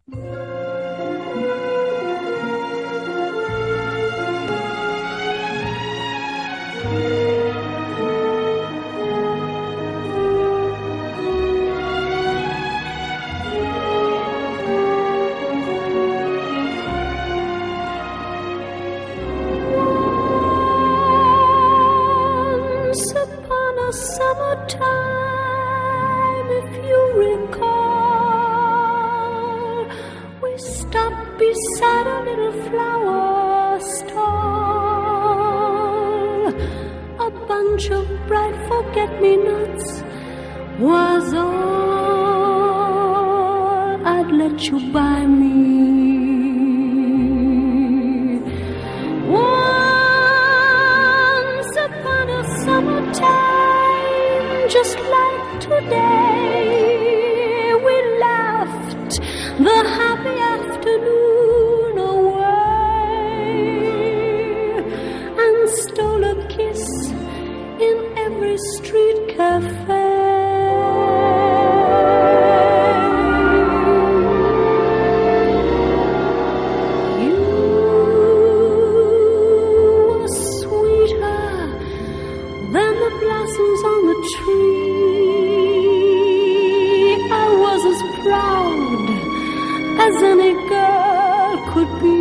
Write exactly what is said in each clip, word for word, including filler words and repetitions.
Once upon a summertime, if you recall, we stopped beside a little flower stall. A bunch of bright forget-me-nots was all I'd let you buy me. Once upon a summertime, just like today, we laughed the happy afternoon away and stole a kiss in every street cafe. You were sweeter than the blossoms on the tree. I was as proud as any girl could be,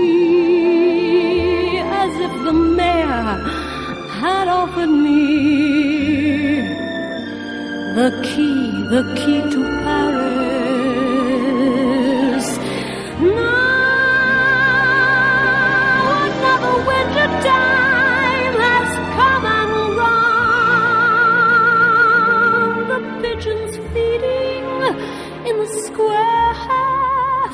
as if the mayor had offered me the key, the key to Paris. Now another winter time has come and gone. The pigeons feeding in the square have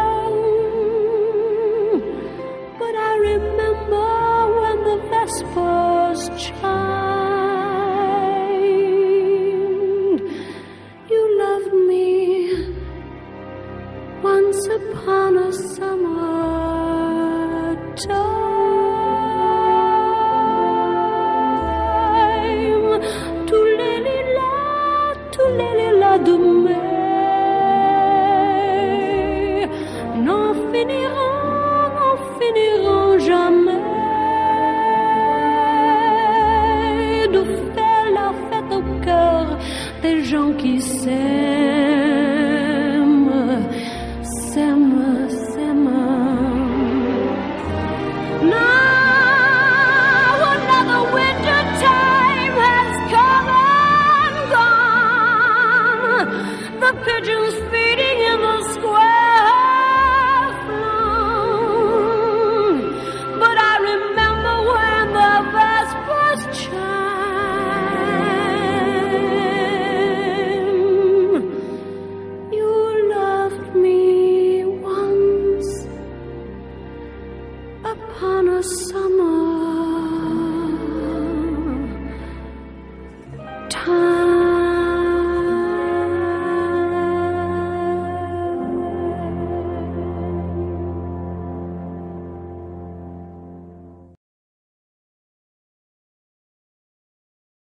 flown, but I remember when the vespers chimed. You loved me once upon a summertime. Tous les lilas, tous les lilas de mai n'en finiront, n'en finiront jamais de faire la fête au cœur des gens qui s'aiment, s'aiment, s'aiment. Now another winter time has come and gone. The pigeons feeding in the square have flown, but I remember when the vespers chime. You loved me once upon a summer